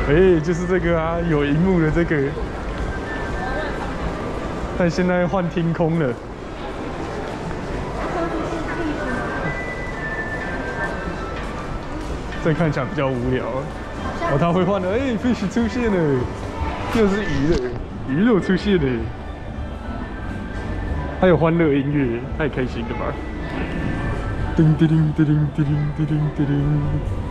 哎，就是这个啊，有荧幕的这个。但现在换天空了。这看起来比较无聊。哦，它会换的，哎，fish 出现了，又是鱼了，鱼肉出现了。还有欢乐音乐，太开心了吧！叮叮叮叮叮叮叮叮叮。